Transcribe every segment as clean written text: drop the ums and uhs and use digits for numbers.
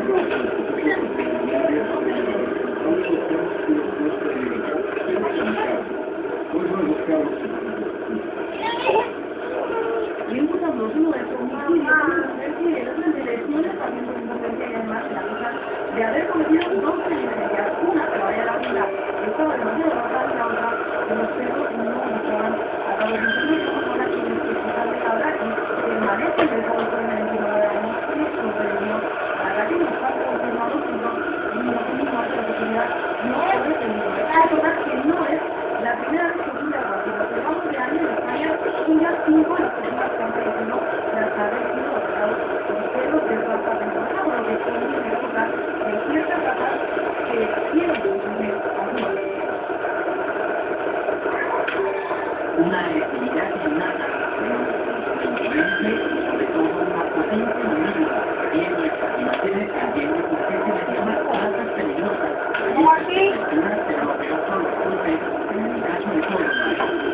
de haber cometido dos criminalidades, una que vaya a la vida, estaba demasiado baja y la otra que los perros no estaban atados. Nosotros somos ahora quienes explicarles ahora y permanece ingresado por el encima de la noche sobre Dios. La verdad que nos han confirmado que no tenemos más la posibilidad, no corre peligro. Es verdad que no es la primera vez que ocurre algo así. Lo que vamos de año en España son ya 5 las personas que han fallecido tras haber sido atacados por perros de raza peligrosa, por lo que significa ciertas razas que tienen que consumir algunos. Una actividad innata, sobre todo una potente medida en nuestras imágenes también de por qué se les llama razas peligrosas. Pero lo peor son los golpes, en el caso de todos los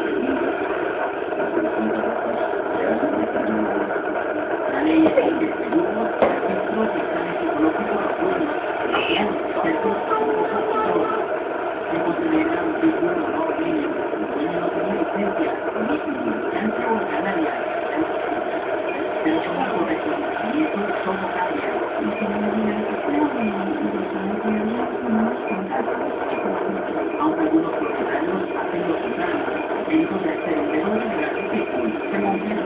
la ley es que según los registros de exámenes psicológicos apoyan sean expertos se considera un título no clínico, el dueño no tiene licencia, ni militancia o canaria, pero son muy correctos y estos son vocales. Aunque algunos propietarios hacen lo contrario, dentro de este vendedor de la gente se montan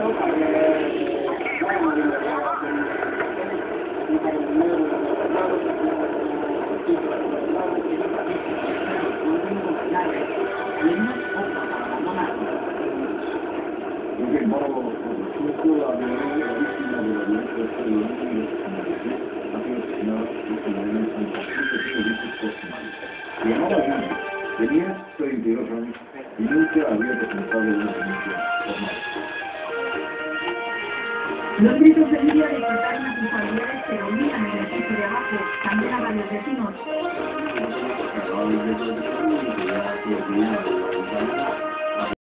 tenía 32 años y nunca había presentado una denuncia formal. Los gritos de Lidia despertaron a sus familiares que dormían en el piso de abajo, también a varios vecinos. Acababa de